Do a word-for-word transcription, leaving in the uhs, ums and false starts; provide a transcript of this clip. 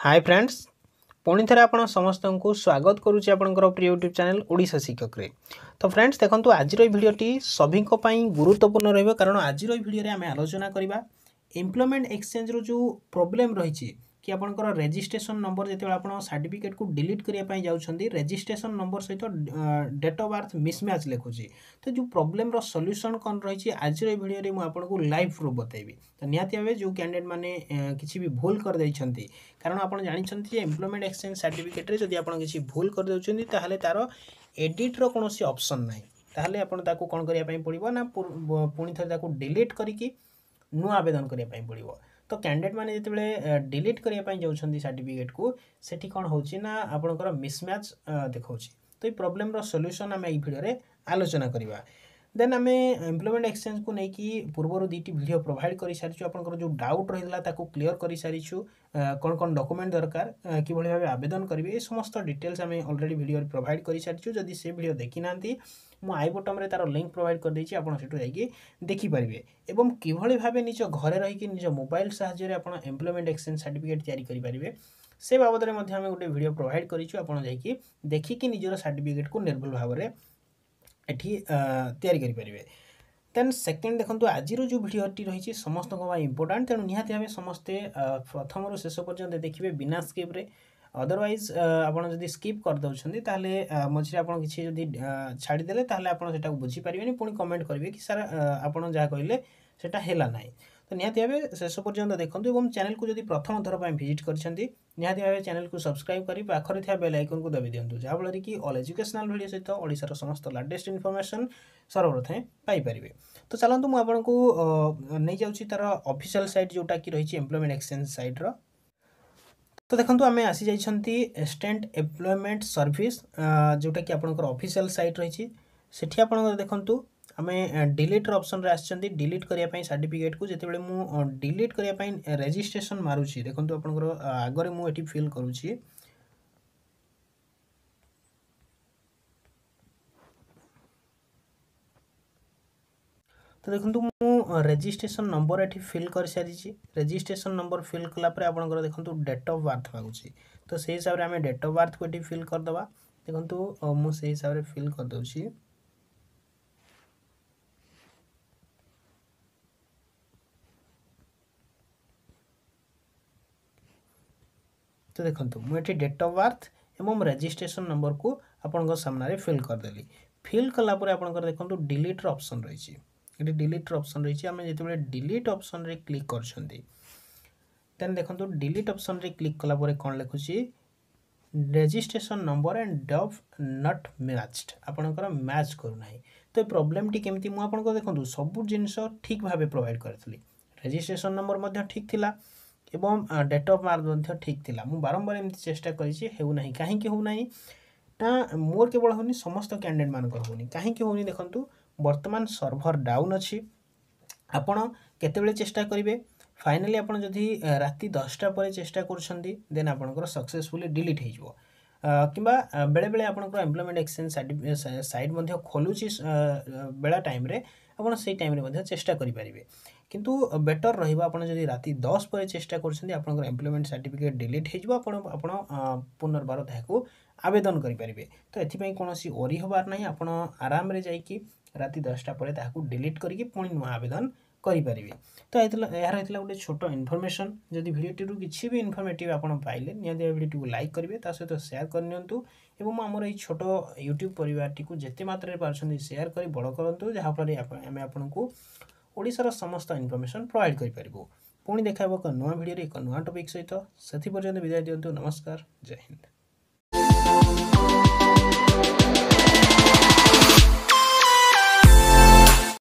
Hi friends, पुणी थे आप समस्त को स्वागत करुच्ची आपंकर प्रिय यूट्यूब चैनल ओडिशा शिक्षक रे। तो फ्रेंड्स देखो आज भिडियोटी सभी गुरुत्वपूर्ण रही कारण आज भिडियो आम आलोचना करवा एम्प्लॉयमेंट एक्सचेंज रो जो प्रॉब्लम रही कि आपंकर रजिस्ट्रेशन नंबर जो आप सर्टिफिकेट को डिलीट करने जाऊँगी रजिस्ट्रेशन नंबर सहित डेट ऑफ बर्थ मिसमैच लिखुची। तो जो प्रॉब्लम रो सॉल्यूशन कौन रही आज भिडियो में आपको लाइव प्रूफ बतेबी। तो निहाती भाव जो कैंडिडेट मैंने किसी भी भूल कर देइछंती कारण आप जानते एम्प्लॉयमेंट एक्सचेंज सर्टिफिकेट रे जदि आप किसी भूल कर देउछंती ताहले तारो एडिट रो कोनोसी ऑप्शन नाही ताहले आपण ताको कोन करिया पई पड़िबो ना पुणी थे ताको डिलीट करिकि नुआ आवेदन करिया पई पड़िबो। तो कैंडिडेट माने जेतेबेले डिलीट करिया पई जाउछंती सर्टिफिकेट को सेठी कोन होउची ना आपनकर मिसमैच देखौची। तो ये प्रॉब्लम रो सॉल्यूशन हम एई वीडियो रे आलोचना करबा। देन आम एम्प्लॉयमेंट एक्सचेंज को लेकिन पूर्वर दुईटी वीडियो प्रोवाइड कर सारी आपंकर जो डाउट रही ताको क्लीयर कर सारीचु कौन कौन डॉक्यूमेंट दरकार कि भाव आवेदन करेंगे ये समस्त डिटेल्स आम ऑलरेडी वीडियो प्रोवाइड कर सारीचु। जदि से वीडियो देखी ना मु आई बटन में तार लिंक प्रोवाइड कर देछि आपण सेठु जाइए देखिपारे एवं किभଳି भाव निज घरे रही निज मोबाइल साहाय्य आप एम्प्लॉयमेंट एक्सचेंज सर्टिफिकेट तैयारी करेंगे से बाबद में आम गोटे वीडियो प्रोवाइड करूँ आप देखिकी निजर सर्टिफिकेट को निर्भुल भाव में एठी तैयारी करेंगे। देन सेकेंड देखो आज जो भिडियोटी रही समस्त इंपोर्टाट तेणु निहाती भाव समस्ते प्रथम रू शेष पर्यंत देखिए बिना स्किप रे। अदरवाइज आपड़ जब स्किप कर दौरान ताहले मझे आप किसी छाड़ीदे आपटा बुझीपारे पुणी कमेंट करेंगे कि सार आप जहाँ कहले सेटा हेला ना। तो निहाती भाव शेष पर्यंत देखो और चैनल को जब प्रथम थर पर विजिट करछंती निहाती भाव चैनल को सब्सक्राइब कर पाखरे था बेल आइकन को दबी दिंतु जहाँफल कि ऑल एजुकेशनल वीडियो सहित ओडिशार समस्त लेटेस्ट इनफॉरमेशन सर्वप्रथमे पाइपर। तो चलतु मुझे नहीं जाऊँगी तार ऑफिशियल साइट जोटा कि रही एम्प्लॉयमेंट एक्सचेंज साइट रो। तो देखो आम आसी जाइए स्टेट एम्प्लॉयमेंट सर्विस जोटा कि आपंकर ऑफिशियल साइट रही सेठी आप देखु आम डिलीट ऑप्शन रे आछंती डिलीट करने सर्टिफिकेट को जितेबाला मु डिलीट करने रजिस्ट्रेशन मारुची देखो आपंकर आगे मुझे फिल करुच्ची तो देखो मु रजिस्ट्रेशन नंबर ये फिल कर सारी रजिस्ट्रेशन नंबर फिल कलापर आप देखो डेट ऑफ बर्थ मांगुची। तो से हिसाब से आम डेट ऑफ बर्थ को ये फिल करदे देखो मुझे हिसाब से फिल कर दूसरी। तो देखो मुझे डेट ऑफ बर्थ एवं रजिस्ट्रेशन नंबर को आपण सामने फिल करदेली फिल कलापर आप देखो डिलीट ऑप्शन रही ये डिलीट ऑप्शन रही आम जो डिलीट ऑप्शन रे क्लिक कर देखो डिलीट ऑप्शन रे क्लिक कलापर कौन लिखुची रजिस्ट्रेशन नंबर एंड डफ नॉट मैच्ड आपंकर मैच करूना। तो प्रॉब्लम टी केमती मुझे देखो सब जिनस ठीक भाव प्रोवाइड करी रजिस्ट्रेशन नंबर ठीक थिला एवं डेट ऑफ बर्थ ठीक थिला मु बारंबार एमती चेष्टा करिछि हेउना कहीं होना ना मोर केवल होनी समस्त कैंडिडेट मानकर होनी कहीं होनी देखंतु वर्तमान सर्भर डाउन अच्छी आपण केतेबेले चेष्टा करेंगे फाइनाली आपड़ जदि राति दसटा पर चेष्टा कर देन आपंकर सक्सेसफुली डिलीट हो किंबा बेले बेले आपंकर एम्प्लॉयमेंट एक्सचेंज साइट खोलुची बेला टाइम रे आपड़ से टाइम रे चेष्टा करेंगे किंतु बेटर रहिबा आपण जदि राति दस पर चेष्टा करछन्ती आपनकर एम्प्लॉयमेंट सर्टिफिकेट डिलीट हो आपण आपण पुनर्बार ताको आवेदन करेंगे। तो एथिपई कोनोसी ओरी होबार नाही आपण आराम रे जाइकी राति दसटा पर ताको डिलीट करके पुणी नुआ आवेदन करेंगे। तो यार होता गोटे छोट इनफॉरमेशन जदि भिडियो किसी भी इनफॉर्मेटिव आप पाइले निहाती भिडियो को लाइक करेंगे ता सहित शेयर करनियंतु एवं आमर ये छोट यूट्यूब परिवार टी जिते मात्रा पार्छन्ती शेयर कर बड़ करंतु जहाँफल आम आपको ओडिशार समस्त इनफॉरमेशन प्रोवाइड करिपारिबो। पुणी देखा एक नुआ वीडियो एक नुआ टॉपिक सहित से पर्यंत विदाय दिंतु। नमस्कार, जय हिंद।